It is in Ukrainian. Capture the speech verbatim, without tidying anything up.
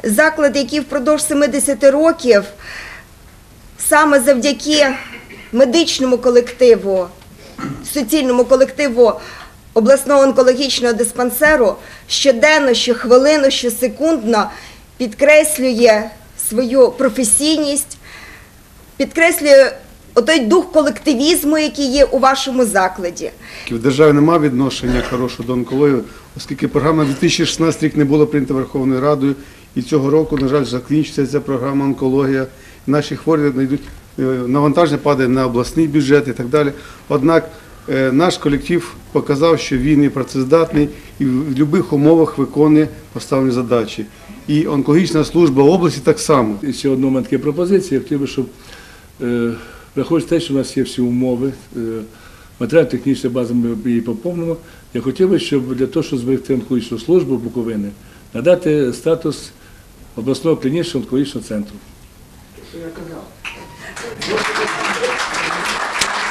заклад, який впродовж семидесяти років саме завдяки медичному колективу, суцільному колективу обласного онкологічного диспансеру щоденно, щохвилину, щосекундно підкреслює свою професійність, підкреслює отой дух колективізму, який є у вашому закладі. В державі немає відношення хорошого до онкології, оскільки програма дві тисячі шістнадцятий рік не була прийнята Верховною Радою, і цього року, на жаль, закінчиться ця програма онкологія. Наші хворі знайдуть, навантаження падає на обласний бюджет і так далі. Однак наш колектив показав, що він є працездатний і в будь-яких умовах виконує поставлені задачі. І онкологічна служба області так само. І ще одна така пропозиція, я хотів би, щоб, е, враховуючи те, що у нас є всі умови, е, матеріально-технічна база, ми її поповнимо, я хотів би, щоб для того, щоб зберегти онкологічну службу Буковини, надати статус обласного клінічного онкологічного центру. Що я казав.